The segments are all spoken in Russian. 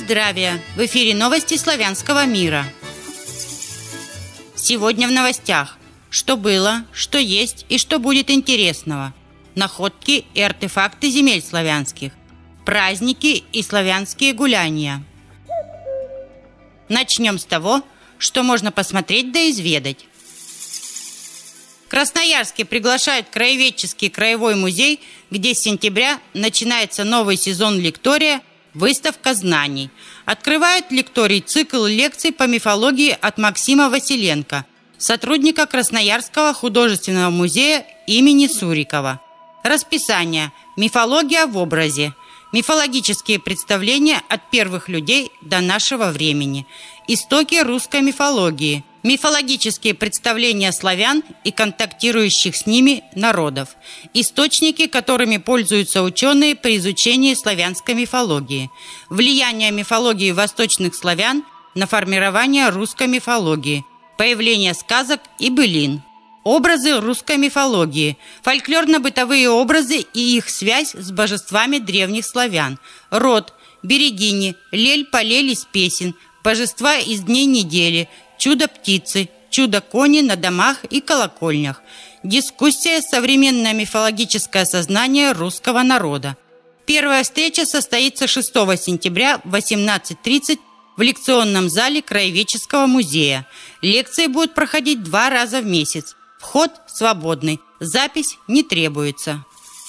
здравия! В эфире новости славянского мира. Сегодня в новостях. Что было, что есть и что будет интересного. Находки и артефакты земель славянских. Праздники и славянские гуляния. Начнем с того, что можно посмотреть да изведать. В Красноярске приглашают краеведческий краевой музей, где с сентября начинается новый сезон лектория «Выставка знаний». Открывает лекторий цикл лекций по мифологии от Максима Василенко, сотрудника Красноярского художественного музея имени Сурикова. Расписание. Мифология в образе. Мифологические представления от первых людей до нашего времени. Истоки русской мифологии. Мифологические представления славян и контактирующих с ними народов. Источники, которыми пользуются ученые при изучении славянской мифологии. Влияние мифологии восточных славян на формирование русской мифологии. Появление сказок и былин. Образы русской мифологии. Фольклорно-бытовые образы и их связь с божествами древних славян. Род, берегини, лель-полель из песен, божества из дней недели, чудо-птицы, чудо-кони на домах и колокольнях. Дискуссия «Современное мифологическое сознание русского народа». Первая встреча состоится 6 сентября в 18:30 в лекционном зале Краеведческого музея. Лекции будут проходить 2 раза в месяц. Вход свободный, запись не требуется.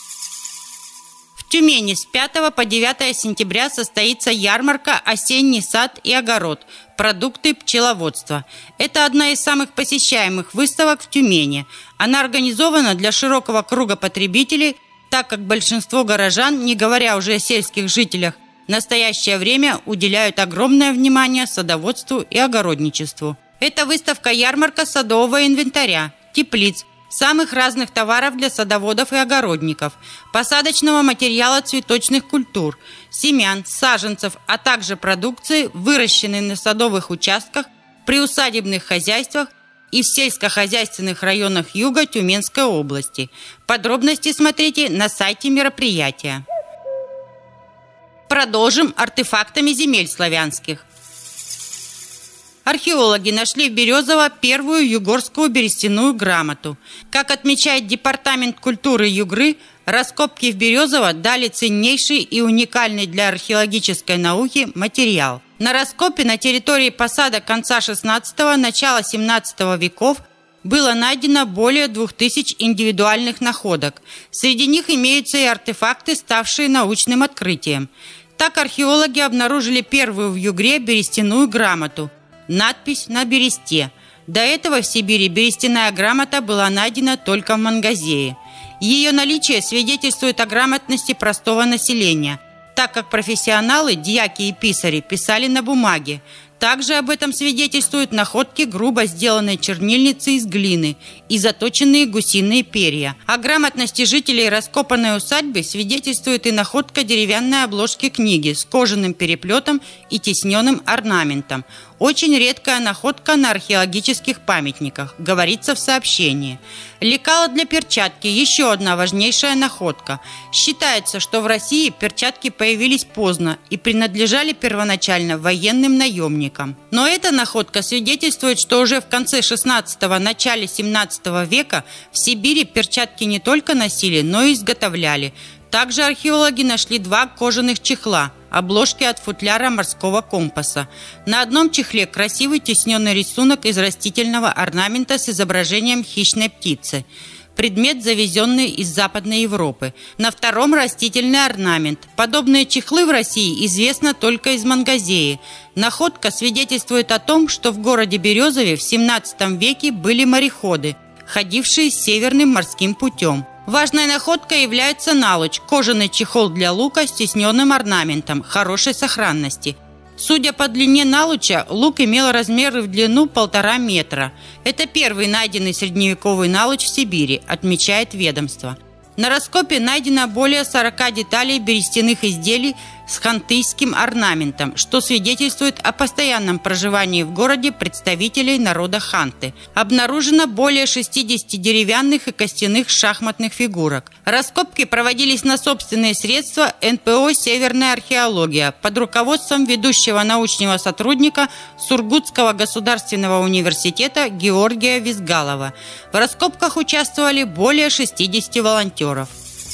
В Тюмени с 5 по 9 сентября состоится ярмарка «Осенний сад и огород. Продукты пчеловодства». Это одна из самых посещаемых выставок в Тюмени. Она организована для широкого круга потребителей, так как большинство горожан, не говоря уже о сельских жителях, в настоящее время уделяют огромное внимание садоводству и огородничеству. Это выставка-ярмарка садового инвентаря, теплиц, самых разных товаров для садоводов и огородников, посадочного материала цветочных культур, семян, саженцев, а также продукции, выращенной на садовых участках, приусадебных хозяйствах и в сельскохозяйственных районах юга Тюменской области. Подробности смотрите на сайте мероприятия. Продолжим артефактами земель славянских. Археологи нашли в Березово первую югорскую берестяную грамоту. Как отмечает Департамент культуры Югры, раскопки в Березово дали ценнейший и уникальный для археологической науки материал. На раскопе на территории посада конца XVI – начала XVII веков было найдено более 2000 индивидуальных находок. Среди них имеются и артефакты, ставшие научным открытием. Так археологи обнаружили первую в Югре берестяную грамоту. Надпись на бересте. До этого в Сибири берестяная грамота была найдена только в Мангазее. Ее наличие свидетельствует о грамотности простого населения, так как профессионалы, дьяки и писари писали на бумаге. Также об этом свидетельствуют находки грубо сделанной чернильницы из глины и заточенные гусиные перья. О грамотности жителей раскопанной усадьбы свидетельствует и находка деревянной обложки книги с кожаным переплетом и тисненным орнаментом. Очень редкая находка на археологических памятниках, говорится в сообщении. Лекало для перчатки – еще одна важнейшая находка. Считается, что в России перчатки появились поздно и принадлежали первоначально военным наемникам. Но эта находка свидетельствует, что уже в конце XVI – начале XVII века в Сибири перчатки не только носили, но и изготовляли. Также археологи нашли 2 кожаных чехла, обложки от футляра морского компаса. На одном чехле красивый тисненный рисунок из растительного орнамента с изображением хищной птицы. Предмет, завезенный из Западной Европы. На втором растительный орнамент. Подобные чехлы в России известно только из Мангазеи. Находка свидетельствует о том, что в городе Березове в XVII веке были мореходы, ходившие северным морским путем. Важной находкой является налуч – кожаный чехол для лука с тисненным орнаментом, хорошей сохранности. Судя по длине налуча, лук имел размеры в длину 1,5 метра. Это первый найденный средневековый налуч в Сибири, отмечает ведомство. На раскопе найдено более 40 деталей берестяных изделий с хантыйским орнаментом, что свидетельствует о постоянном проживании в городе представителей народа ханты. Обнаружено более 60 деревянных и костяных шахматных фигурок. Раскопки проводились на собственные средства НПО «Северная археология» под руководством ведущего научного сотрудника Сургутского государственного университета Георгия Визгалова. В раскопках участвовали более 60 волонтеров.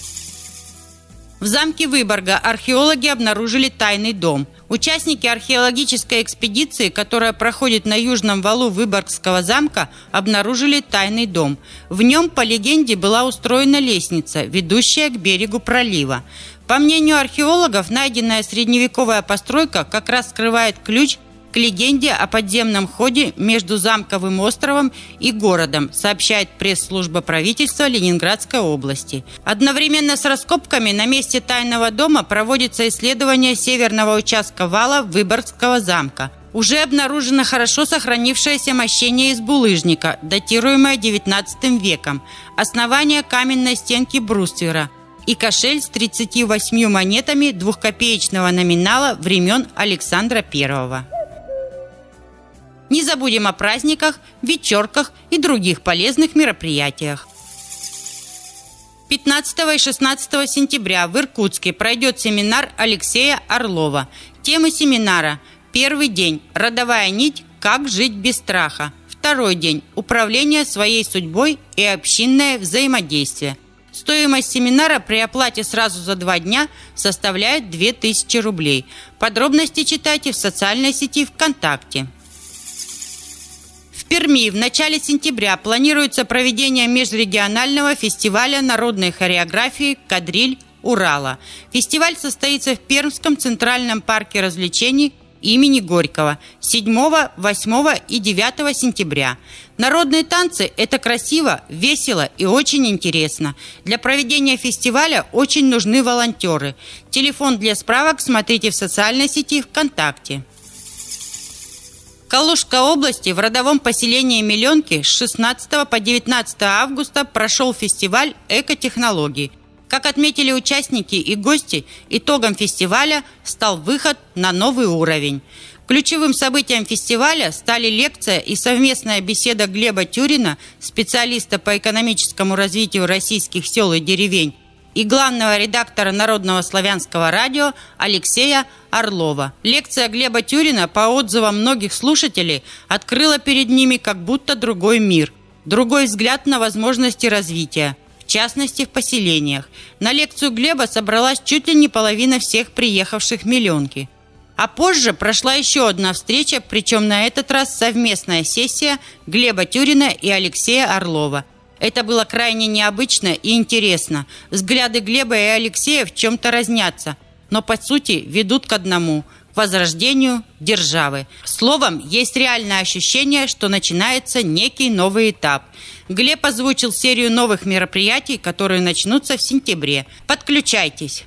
В замке Выборга археологи обнаружили тайный дом. Участники археологической экспедиции, которая проходит на южном валу Выборгского замка, обнаружили тайный дом. В нем, по легенде, была устроена лестница, ведущая к берегу пролива. По мнению археологов, найденная средневековая постройка как раз скрывает ключ к легенде о подземном ходе между замковым островом и городом, сообщает пресс-служба правительства Ленинградской области. Одновременно с раскопками на месте тайного дома проводится исследование северного участка вала Выборгского замка. Уже обнаружено хорошо сохранившееся мощение из булыжника, датируемое XIX веком, основание каменной стенки бруствера и кошель с 38 монетами двухкопеечного номинала времен Александра I. Не забудем о праздниках, вечерках и других полезных мероприятиях. 15 и 16 сентября в Иркутске пройдет семинар Алексея Орлова. Темы семинара: первый день – родовая нить «Как жить без страха». Второй день – управление своей судьбой и общинное взаимодействие. Стоимость семинара при оплате сразу за 2 дня составляет 2000 рублей. Подробности читайте в социальной сети ВКонтакте. В Перми в начале сентября планируется проведение межрегионального фестиваля народной хореографии «Кадриль Урала». Фестиваль состоится в Пермском центральном парке развлечений имени Горького 7, 8 и 9 сентября. Народные танцы – это красиво, весело и очень интересно. Для проведения фестиваля очень нужны волонтеры. Телефон для справок смотрите в социальной сети ВКонтакте. В Калужской области в родовом поселении Миленки с 16 по 19 августа прошел фестиваль экотехнологий. Как отметили участники и гости, итогом фестиваля стал выход на новый уровень. Ключевым событием фестиваля стали лекция и совместная беседа Глеба Тюрина, специалиста по экономическому развитию российских сел и деревень, и главного редактора Народного славянского радио Алексея Орлова. Лекция Глеба Тюрина, по отзывам многих слушателей, открыла перед ними как будто другой мир, другой взгляд на возможности развития, в частности в поселениях. На лекцию Глеба собралась чуть ли не половина всех приехавших в Миленки. А позже прошла еще одна встреча, причем на этот раз совместная сессия Глеба Тюрина и Алексея Орлова. Это было крайне необычно и интересно. Взгляды Глеба и Алексея в чем-то разнятся, но по сути ведут к одному – к возрождению державы. Словом, есть реальное ощущение, что начинается некий новый этап. Глеб озвучил серию новых мероприятий, которые начнутся в сентябре. Подключайтесь!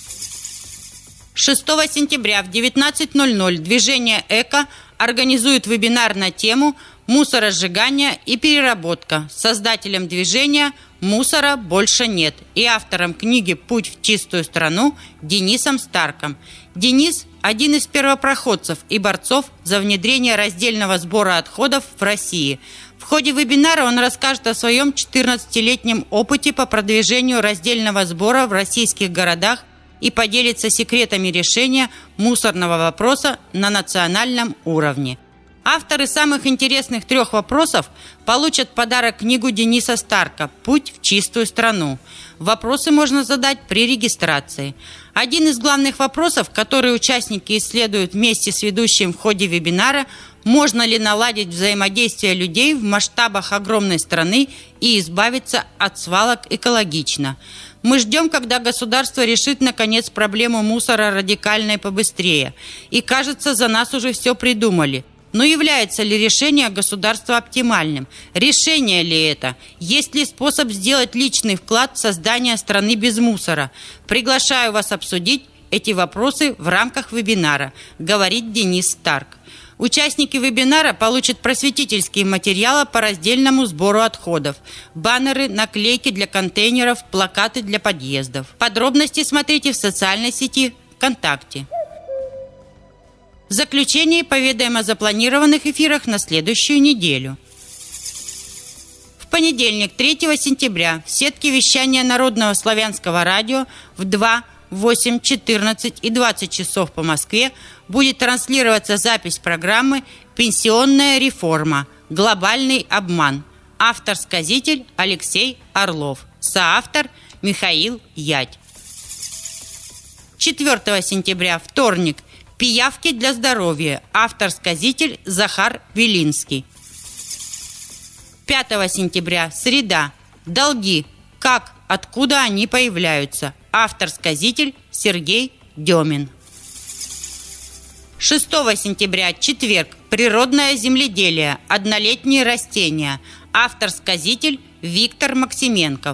6 сентября в 19:00 движение «Эко» организует вебинар на тему «Мусоросжигание и переработка» с создателем движения «Мусора больше нет» и автором книги «Путь в чистую страну» Денисом Старком. Денис – один из первопроходцев и борцов за внедрение раздельного сбора отходов в России. В ходе вебинара он расскажет о своем 14-летнем опыте по продвижению раздельного сбора в российских городах и поделится секретами решения мусорного вопроса на национальном уровне. Авторы самых интересных 3 вопросов получат в подарок книгу Дениса Старка «Путь в чистую страну». Вопросы можно задать при регистрации. Один из главных вопросов, который участники исследуют вместе с ведущим в ходе вебинара – можно ли наладить взаимодействие людей в масштабах огромной страны и избавиться от свалок экологично. Мы ждем, когда государство решит, наконец, проблему мусора радикально и побыстрее. И, кажется, за нас уже все придумали. Но является ли решение государства оптимальным? Решение ли это? Есть ли способ сделать личный вклад в создание страны без мусора? Приглашаю вас обсудить эти вопросы в рамках вебинара, говорит Денис Старк. Участники вебинара получат просветительские материалы по раздельному сбору отходов, баннеры, наклейки для контейнеров, плакаты для подъездов. Подробности смотрите в социальной сети ВКонтакте. В заключение поведаем о запланированных эфирах на следующую неделю. В понедельник, 3 сентября, в сетке вещания Народного славянского радио в 2, 8, 14 и 20 часов по Москве будет транслироваться запись программы «Пенсионная реформа. Глобальный обман». Автор-сказитель Алексей Орлов. Соавтор Михаил Ядь. 4 сентября, вторник. «Пиявки для здоровья». Автор-сказитель Захар Велинский. 5 сентября, среда. «Долги. Как, откуда они появляются». Автор-сказитель Сергей Демин. 6 сентября, четверг. «Природное земледелие. Однолетние растения». Автор-сказитель Виктор Максименков.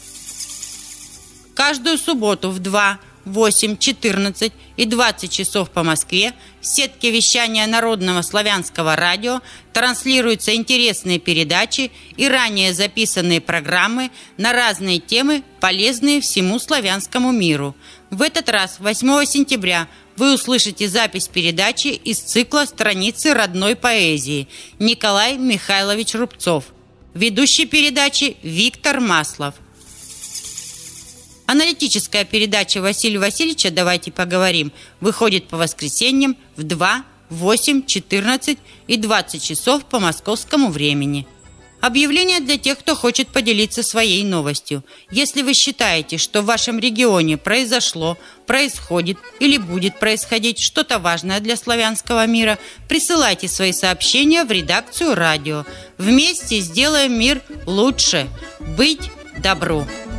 Каждую субботу в 2, 8, 14 и 20 часов по Москве в сетке вещания Народного славянского радио транслируются интересные передачи и ранее записанные программы на разные темы, полезные всему славянскому миру. В этот раз, 8 сентября, вы услышите запись передачи из цикла «Страницы родной поэзии» Николай Михайлович Рубцов. Ведущий передачи Виктор Маслов. Аналитическая передача Василия Васильевича «Давайте поговорим» выходит по воскресеньям в 2, 8, 14 и 20 часов по московскому времени. Объявление для тех, кто хочет поделиться своей новостью. Если вы считаете, что в вашем регионе произошло, происходит или будет происходить что-то важное для славянского мира, присылайте свои сообщения в редакцию радио. Вместе сделаем мир лучше. Быть добру!